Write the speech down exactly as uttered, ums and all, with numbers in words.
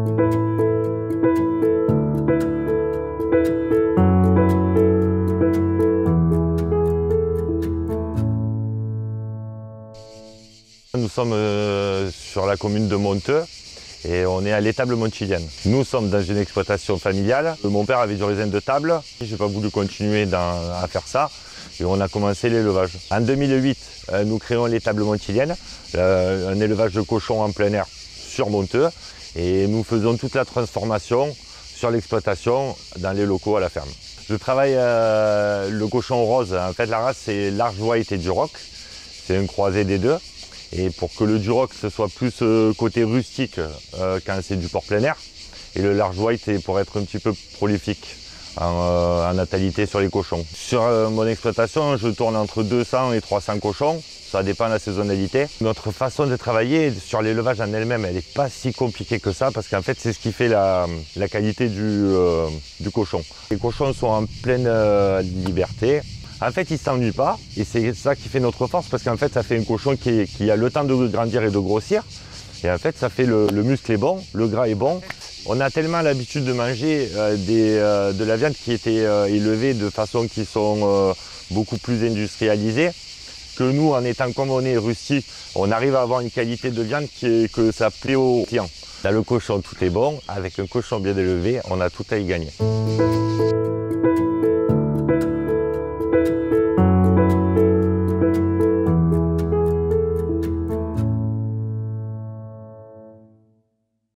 Nous sommes euh, sur la commune de Monteux et on est à l'étable montilienne. Nous sommes dans une exploitation familiale. Mon père avait du raisin de table. Je n'ai pas voulu continuer dans, à faire ça et on a commencé l'élevage. En deux mille huit, euh, nous créons l'étable montilienne, euh, un élevage de cochons en plein air sur Monteux et nous faisons toute la transformation sur l'exploitation dans les locaux à la ferme. Je travaille euh, le cochon rose. En fait, la race, c'est Large White et Duroc. C'est un croisé des deux. Et pour que le Duroc ce soit plus euh, côté rustique euh, quand c'est du porc plein air. Et le Large White c'est pour être un petit peu prolifique en, euh, en natalité sur les cochons. Sur euh, mon exploitation, je tourne entre deux cents et trois cents cochons. Ça dépend de la saisonnalité. Notre façon de travailler sur l'élevage en elle-même, elle n'est pas si compliquée que ça parce qu'en fait, c'est ce qui fait la, la qualité du, euh, du cochon. Les cochons sont en pleine euh, liberté. En fait, il ne s'ennuie pas et c'est ça qui fait notre force parce qu'en fait, ça fait un cochon qui, est, qui a le temps de grandir et de grossir. Et en fait, ça fait le, le muscle est bon, le gras est bon. On a tellement l'habitude de manger euh, des, euh, de la viande qui était euh, élevée de façon qui sont euh, beaucoup plus industrialisées que nous, en étant comme on est rustique, on arrive à avoir une qualité de viande qui est, que ça plaît aux clients. Dans le cochon, tout est bon. Avec un cochon bien élevé, on a tout à y gagner.